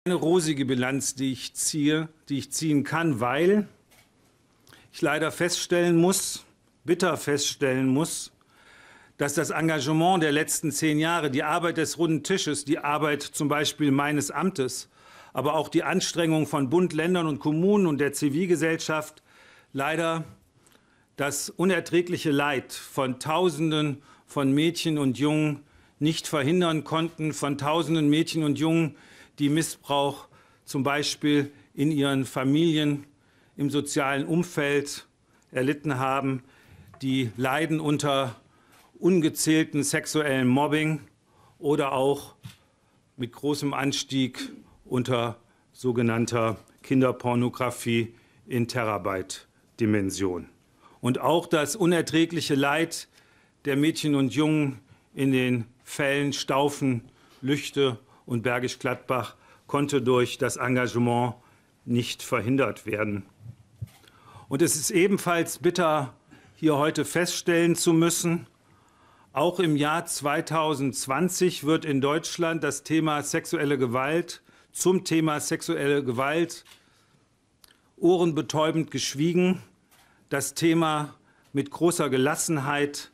Eine rosige Bilanz, die ich ziehen kann, weil ich leider bitter feststellen muss, dass das Engagement der letzten 10 Jahre, die Arbeit des Runden Tisches, die Arbeit zum Beispiel meines Amtes, aber auch die Anstrengungen von Bund, Ländern und Kommunen und der Zivilgesellschaft leider das unerträgliche Leid von Tausenden von Mädchen und Jungen nicht verhindern konnten, von Tausenden Mädchen und Jungen, die Missbrauch zum Beispiel in ihren Familien, im sozialen Umfeld erlitten haben, die leiden unter ungezählten sexuellem Mobbing oder auch mit großem Anstieg unter sogenannter Kinderpornografie in Terabyte-Dimension. Und auch das unerträgliche Leid der Mädchen und Jungen in den Fällen Staufen, Lüchte und Bergisch Gladbach konnte durch das Engagement nicht verhindert werden. Und es ist ebenfalls bitter, hier heute feststellen zu müssen, auch im Jahr 2020 wird in Deutschland das Thema sexuelle Gewalt zum Thema sexuelle Gewalt ohrenbetäubend geschwiegen, das Thema mit großer Gelassenheit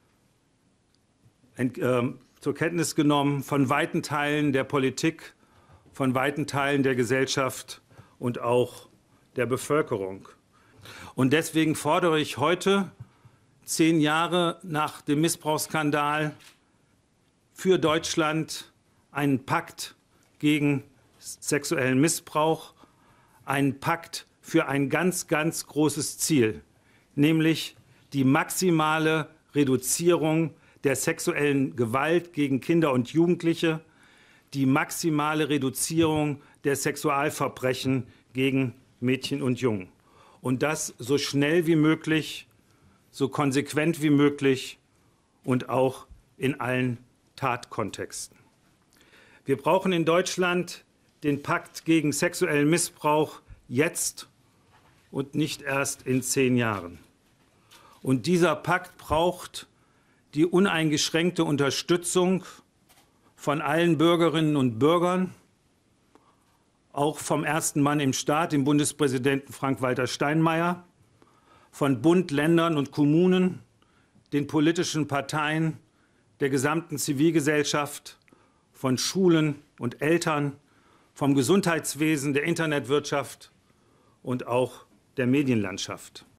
zur Kenntnis genommen von weiten Teilen der Politik, von weiten Teilen der Gesellschaft und auch der Bevölkerung. Und deswegen fordere ich heute, 10 Jahre nach dem Missbrauchsskandal, für Deutschland einen Pakt gegen sexuellen Missbrauch, einen Pakt für ein ganz, ganz großes Ziel, nämlich die maximale Reduzierung der sexuellen Gewalt gegen Kinder und Jugendliche, die maximale Reduzierung der Sexualverbrechen gegen Mädchen und Jungen. Und das so schnell wie möglich, so konsequent wie möglich und auch in allen Tatkontexten. Wir brauchen in Deutschland den Pakt gegen sexuellen Missbrauch jetzt und nicht erst in 10 Jahren. Und dieser Pakt braucht die uneingeschränkte Unterstützung von allen Bürgerinnen und Bürgern, auch vom ersten Mann im Staat, dem Bundespräsidenten Frank-Walter Steinmeier, von Bund, Ländern und Kommunen, den politischen Parteien, der gesamten Zivilgesellschaft, von Schulen und Eltern, vom Gesundheitswesen, der Internetwirtschaft und auch der Medienlandschaft.